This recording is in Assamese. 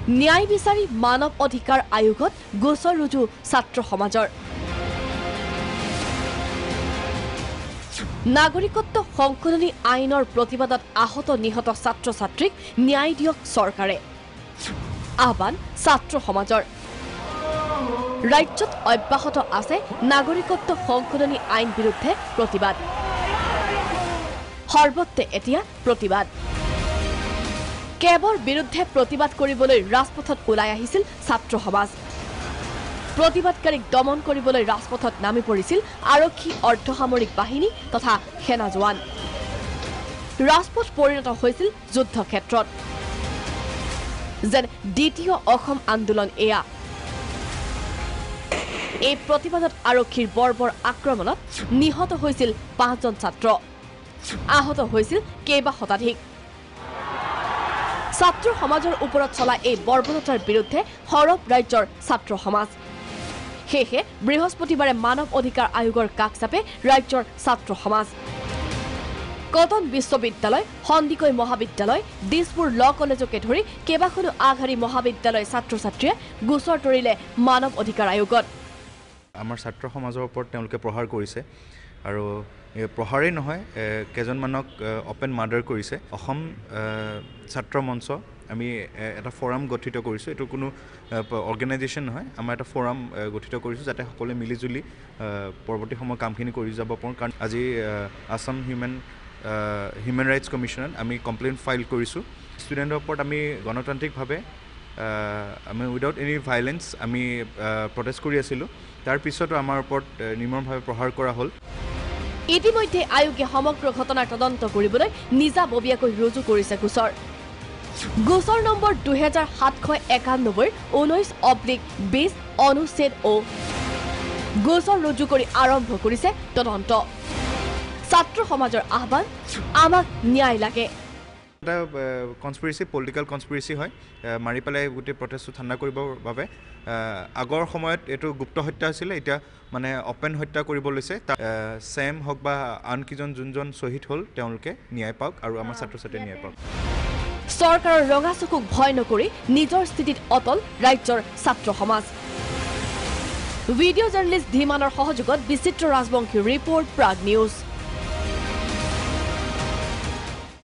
ন্যায় বিচাৰি মানৱ অধিকাৰ আয়োগত গোচৰ ৰুজু ছাত্ৰ সমাজৰ নাগৰিকত্ব সংশোধনী আইনৰ প্ৰতিবাদত আহত নিহত ছাত্ৰ ছাত্ৰীক ন্যায় দিয়ক চৰকাৰে আহ্বান ছাত্ৰ সমাজৰ ৰাজ্যত অব্যাহত আছে নাগৰিকত্ব সংশোধনী আইন বিৰুদ্ধে প্ৰতিবাদ সৰ্বত্ৰে এতিয়া প্ৰতিবাদ কেৱল বিৰুদ্ধে প্ৰতিবাদ কৰিবলৈ ৰাজপথত ওলাই আহিছিল ছাত্ৰ সমাজ প্ৰতিবাদকাৰীক দমন কৰিবলৈ ৰাজপথত নামি পৰিছিল আৰক্ষী অৰ্ধসামৰিক বাহিনী তথা সেনা জোৱান ৰাজপথ পৰিণত হৈছিল যুদ্ধক্ষেত্ৰত যেন দ্বিতীয় অসম আন্দোলন এয়া এই প্ৰতিবাদত আৰক্ষীৰ বৰ্বৰ আক্ৰমণত নিহত হৈছিল ৫জন ছাত্ৰ আহত হৈছিল কেইবা শতাধিক ছাত্ৰ সমাজৰ ওপৰত চলা এই বৰ্বৰতাৰ বিৰুদ্ধে সৰব ৰাজ্যৰ ছাত্ৰ সমাজ সেয়ে বৃহস্পতিবাৰে মানৱ অধিকাৰ আয়োগৰ কাষ চাপে ৰাজ্যৰ ছাত্ৰ সমাজ কটন বিশ্ববিদ্যালয় সন্দিকৈ মহাবিদ্যালয় দিছপুৰ ল কলেজকে ধৰি কেইবাখনো আগশাৰী মহাবিদ্যালয় ছাত্ৰ ছাত্ৰীয়ে গোচৰ তৰিলে মানৱ অধিকাৰ আয়োগত আমাৰ ছাত্ৰ সমাজৰ ওপৰত তেওঁলোকে প্ৰহাৰ কৰিছে আৰু প্ৰহাৰেই নহয় কেইজনমানক অপেন মাৰ্ডাৰ কৰিছে অসম ছাত্ৰ মঞ্চ আমি এটা ফৰাম গঠিত কৰিছোঁ এইটো কোনো অৰ্গেনাইজেশ্যন নহয় আমাৰ এটা ফৰাম গঠিত কৰিছোঁ যাতে সকলোৱে মিলিজুলি পৰৱৰ্তী সময় কামখিনি কৰি যাব পাৰোঁ কাৰণ আজি আসাম হিউমেন ৰাইটছ কমিশ্যনত আমি কমপ্লেইন ফাইল কৰিছোঁ ষ্টুডেণ্টৰ ওপৰত আমি গণতান্ত্ৰিকভাৱে আমি উইদাউট এনি ভাইলেন্স আমি প্ৰটেষ্ট কৰি আছিলোঁ তাৰ পিছতো আমাৰ ওপৰত নিৰ্মমভাৱে প্ৰহাৰ কৰা হ'ল ইতিমধ্যে আয়োগে সমগ্ৰ ঘটনাৰ তদন্ত কৰিবলৈ নিজাববীয়াকৈ ৰুজু কৰিছে গোচৰ নম্বৰ 2791/19/20 অনুচ্ছেদ অ গোচৰ ৰুজু কৰি আৰম্ভ কৰিছে তদন্ত ছাত্ৰ সমাজৰ আহ্বান আমাক ন্যায় লাগে এটা কনস্পিৰেচি পলিটিক্যাল কনস্পিৰেচি হয় মাৰি পেলাই গোটেই প্ৰটেষ্টটো ঠাণ্ডা কৰিবৰ বাবে আগৰ সময়ত এইটো গুপ্ত হত্যা হৈছিলে এতিয়া মানে অপেন হত্যা কৰিব লৈছে ছেম হওক বা আন কিজন যোনজন শ্বহীদ হ'ল তেওঁলোকে ন্যায় পাওক আৰু আমাৰ ছাত্ৰ ছাত্ৰীয়ে ন্যায় পাওক চৰকাৰৰ ৰঙা চকুক ভয় নকৰি নিজৰ স্থিতিত অটল ৰাজ্যৰ ছাত্ৰ সমাজ ভিডিঅ' জাৰ্নেলিষ্ট ধীমানৰ সহযোগত বিচিত্ৰ ৰাজবংশী ৰিপৰ্ট প্ৰাগ নিউজ